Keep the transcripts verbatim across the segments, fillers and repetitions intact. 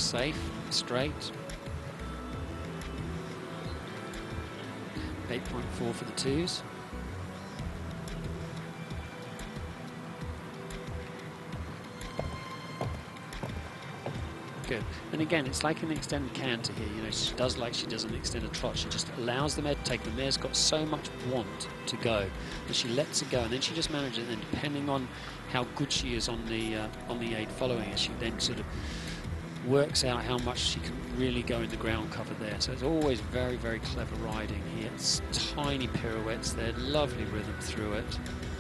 safe, straight. eight point four for the twos. Good. And again, it's like an extended canter here. You know, she does like she does an extended trot. She just allows the mare to take. The mare's got so much want to go that she lets it go, and then she just manages it. And then, depending on how good she is on the uh, on the aid following it, she then sort of works out how much she can really go in the ground cover there. So it's always very, very clever riding here. It's tiny pirouettes there, lovely rhythm through it.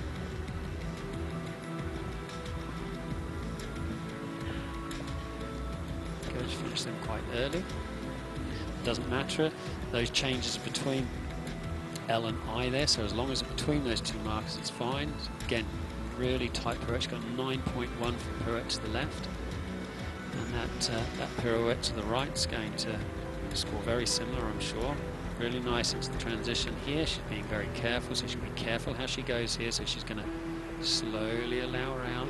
Finish them quite early. Doesn't matter. Those changes between L and I there, so as long as it's between those two markers, it's fine. Again, really tight pirouette. She's got nine point one for pirouette to the left, and that uh, that pirouette to the right is going to score very similar, I'm sure. Really nice into the transition here. She's being very careful, so she'll be careful how she goes here. So she's going to slowly allow her out.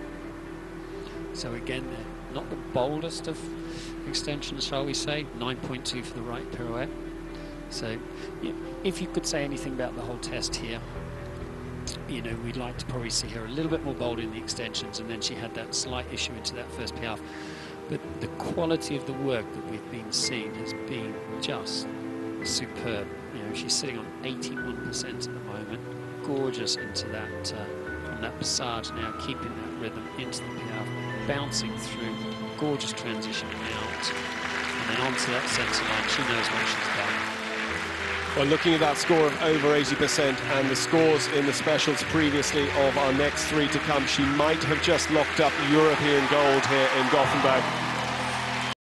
So again, they're not the boldest of extensions, shall we say. nine point two for the right pirouette. So yeah, if you could say anything about the whole test here, you know, we'd like to probably see her a little bit more bold in the extensions, and then she had that slight issue into that first piaffe. But the quality of the work that we've been seeing has been just superb. You know, she's sitting on eighty-one percent at the moment. Gorgeous into that, uh, from that passage now, keeping that rhythm into the piaffe, bouncing through, gorgeous transition out, and then onto that centre line. She knows what she's done. Well, looking at that score of over eighty percent and the scores in the specials previously of our next three to come, she might have just locked up European gold here in Gothenburg.